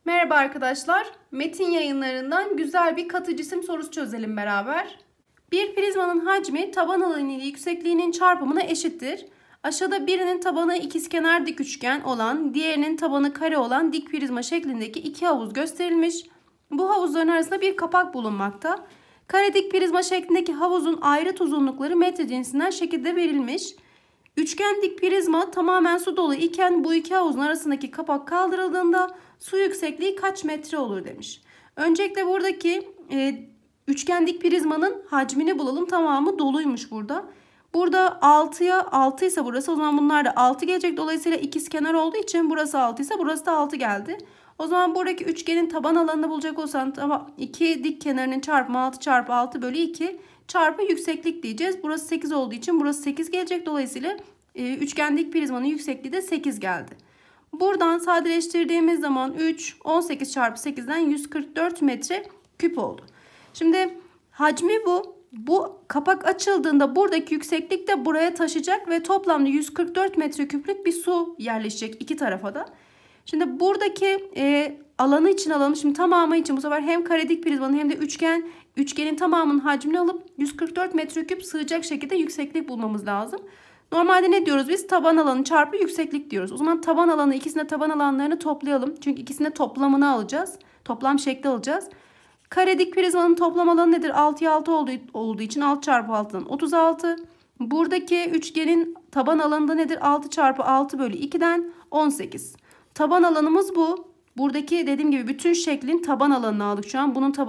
Merhaba arkadaşlar. Metin yayınlarından güzel bir katı cisim sorusu çözelim beraber. Bir prizmanın hacmi taban alanı ile yüksekliğinin çarpımına eşittir. Aşağıda birinin tabanı ikizkenar dik üçgen olan, diğerinin tabanı kare olan dik prizma şeklindeki iki havuz gösterilmiş. Bu havuzların arasında bir kapak bulunmakta. Kare dik prizma şeklindeki havuzun ayrıt uzunlukları metre cinsinden şekilde verilmiş. Üçgen dik prizma tamamen su dolu iken bu iki havuzun arasındaki kapak kaldırıldığında su yüksekliği kaç metre olur demiş. Öncelikle buradaki üçgen dik prizmanın hacmini bulalım. Tamamı doluymuş burada. Burada 6'ya 6 ise burası, o zaman bunlar da 6 gelecek. Dolayısıyla ikizkenar olduğu için burası 6 ise burası da 6 geldi. O zaman buradaki üçgenin taban alanını bulacak olsan iki dik kenarının çarpımı 6 çarpı 6 bölü 2 çarpı yükseklik diyeceğiz. Burası 8 olduğu için burası 8 gelecek. Dolayısıyla üçgen dik prizmanın yüksekliği de 8 geldi. Buradan sadeleştirdiğimiz zaman 3, 18 çarpı 8'den 144 metre küp oldu. Şimdi hacmi bu. Bu kapak açıldığında buradaki yükseklik de buraya taşıyacak ve toplamda 144 metreküplük bir su yerleşecek iki tarafa da. Şimdi buradaki alanı için alalım. Şimdi tamamı için bu sefer hem kare dik prizmanın hem de üçgenin tamamının hacmini alıp 144 metreküp sığacak şekilde yükseklik bulmamız lazım. Normalde ne diyoruz biz? Taban alanı çarpı yükseklik diyoruz. O zaman taban alanı, ikisine taban alanlarını toplayalım. Çünkü ikisine toplamını alacağız. Toplam şekli alacağız. Kare dik prizmanın toplam alanı nedir? 6'ya 6 olduğu için 6 çarpı 6'dan 36. Buradaki üçgenin taban alanı da nedir? 6 çarpı 6 bölü 2'den 18. Taban alanımız bu. Buradaki dediğim gibi bütün şeklin taban alanını aldık şu an. Bunun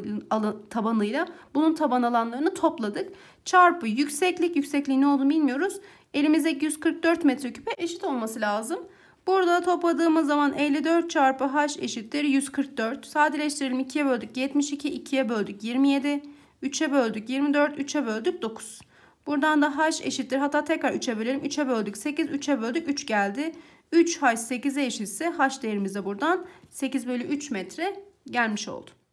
tabanıyla bunun taban alanlarını topladık. Çarpı yükseklik. Yüksekliği ne olduğunu bilmiyoruz. Elimizdeki 144 metreküpe eşit olması lazım. Burada topladığımız zaman 54 çarpı h eşittir 144. Sadeleştirelim, 2'ye böldük 72, 2'ye böldük 27, 3'e böldük 24, 3'e böldük 9. Buradan da h eşittir, hatta tekrar 3'e bölelim. 3'e böldük 8, 3'e böldük 3 geldi. 3h 8'e eşitse h değerimiz de buradan 8 bölü 3 metre gelmiş oldu.